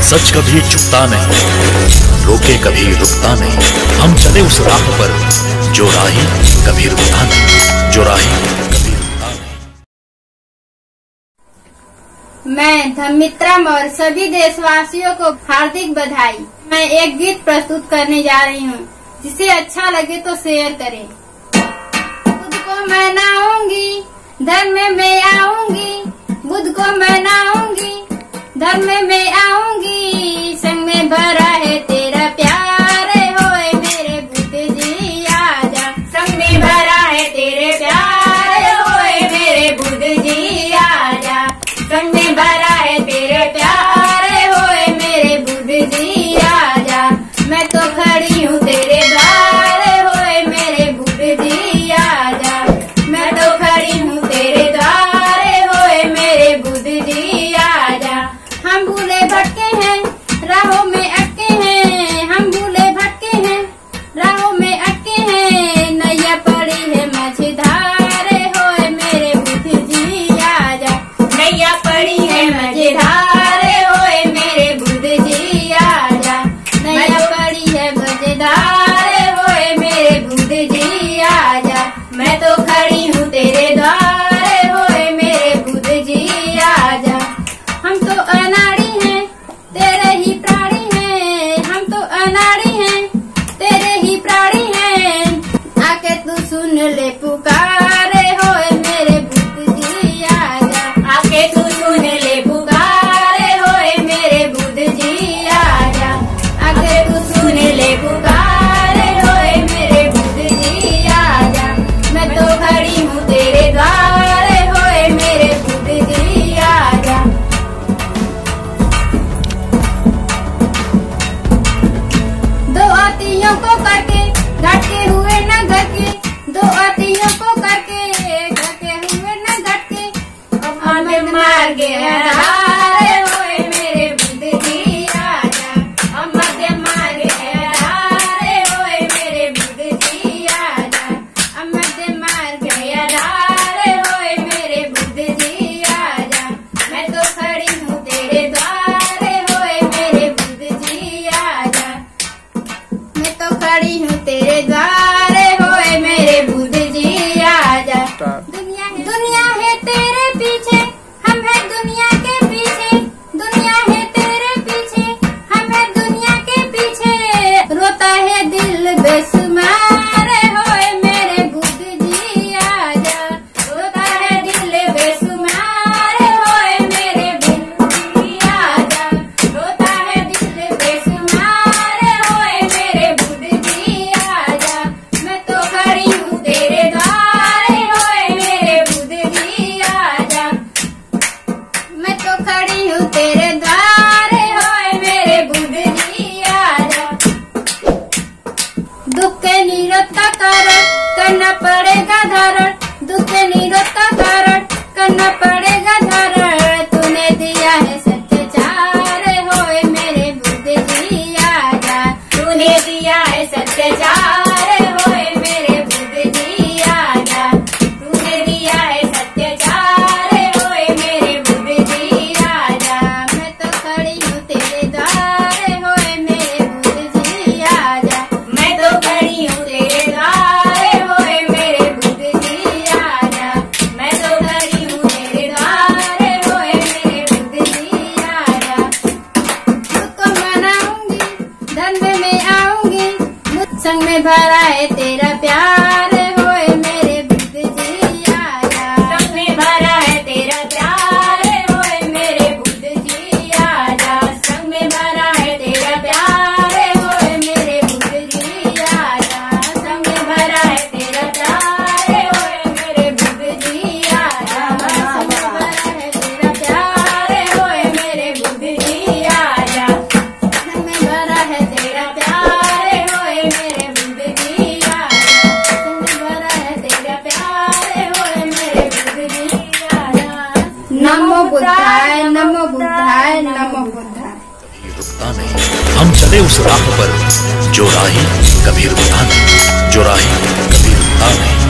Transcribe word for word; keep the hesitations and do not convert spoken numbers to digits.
सच कभी झुकता नहीं, रोके कभी रुकता नहीं। हम चले उस राह पर जो राही कभी रुकता नहीं, जो राही कभी रुकता नहीं। मैं धर्मित्रम और सभी देशवासियों को हार्दिक बधाई। मैं एक गीत प्रस्तुत करने जा रही हूँ, जिसे अच्छा लगे तो शेयर करें। खुद को मैं नाऊंगी, धर्म में मैं आऊंगी, बुद्ध को मैं नाऊंगी, धर्म में मैं आऊंगी। संग में भरा है तेरा प्यार, होए मेरे बुद्ध जी आजा। संग में भरा है तेरे प्यार, होए मेरे बुद्ध जी आजा। संग में भरा है तेरे प्यार, होए मेरे बुद्ध जी आजा। मैं तो खड़ी हूँ तेरे द्वार, होए मेरे बुद्ध जी आजा। मैं तो खड़ी हूँ तेरे द्वार, होए मेरे बुद्ध जी आजा। हम भूले भटके हैं, राहों में अटके हैं, हम भूले भटके हैं, राहों में अटके हैं। नैया पड़ी है मझधार, होए मेरे बुद्ध जी आजा। नैया पड़ी है मझधार, होए मेरे बुद्ध जी आजा। नैया पड़ी है मझधार, होए मेरे बुद्ध जी आजा। मैं तो खड़ी हूँ तेरे द्वार, होए मेरे बुद्ध जी आजा। हम तो अनाड़ी हैं, तेरे ही प्राणी हैं, हम तो अनाड़ी हैं, तेरे ही प्राणी हैं। आके तू सुन ले पुकार, होए मेरे बुद्ध जी आजा। आके तू सुन ले पुकार, होए मेरे बुद्ध जी आजा। आके तू सुन ले पुकार, होए मेरे बुद्ध जी आजा। मैं तो खड़ी हूँ तेरे द्वार, होए मेरे बुद्ध जी आजा। दो आतियों को करके घटके हुए न घर के, दो आतियों को करके घटके हुए न घर के। अब हमें मार गया हार, होए मेरे बुद्ध जी आजा। अब मध्य मार गया हार, होए मेरे बुद्ध जी आजा। अब मध्य मार गया हार, होए मेरे बुद्ध जी आजा। मैं तो खड़ी हूँ तेरे द्वार, होए मेरे बुद्ध जी आजा। मैं तो खड़ी हूँ तेरे द्वार, होए मेरे बुद्ध जी आजा। दुनिया दुनिया है तेरे पीछे, हम है दुनिया के पीछे। दुनिया है तेरे पीछे, हम है दुनिया के पीछे। रोता है दिल बेसुमार, होए मेरे बुद्ध जी आजा। रोता है दिल बेसुमार, होए मेरे बुद्ध जी आजा। रोता है दिल बेसुमार, होए मेरे बुद्ध जी आजा। मैं तो खड़ी हूँ तेरे द्वार, होए मेरे बुद्ध जी आजा। मैं तो खड़ी हूँ तेरे द्वार, होए मेरे बुद्ध जी आजा। दुख के निरोध का कारण करना पड़ेगा धारण, दुख के निरोध का कारण करना पड़ेगा धारण। तूने दिया है सत्याचार, होए मेरे बुद्ध जी आजा। तूने दिया है सत्याचार, होए मेरे बुद्ध जी आजा। तूने दिया है सत्याचार, होए मेरे बुद्ध जी आजा। मैं तो खड़ी हूँ तेरे द्वार, होए मेरे बुद्ध जी आजा। मैं तो खड़ी हूँ तेरे द्वार, होए मेरे बुद्ध जी आजा। मैं तो खड़ी हूँ तेरे द्वार, होए मेरे बुद्ध जी आजा। खुद को मनाऊंगी, धर्म में आऊंगी, मुझ संग में भरा है तेरा प्यार, होए मेरे बुद्ध जी आजा। संग में भरा है तेरा प्यार, होए मेरे बुद्ध जी आजा। संग में भरा है तेरा प्यार, होए मेरे बुद्ध जी आजा। संग में भरा है तेरा प्यार, होए मेरे बुद्ध जी आजा। संग में भरा है तेरा प्यार, होए मेरे बुद्ध जी आजा। संग में भरा है तेरा प्यार, होए मेरे बुद्ध जी आजा। संग में भरा है तेरा प्यार, होए मेरे बुद्ध जी आजा। नमो बुद्धाय, नमो बुद्धाय, नमो बुद्धाय। कभी रुकता नहीं, हम चले उस राह पर जो राही कभी रुकता नहीं, जो राही कभी रुकता नहीं।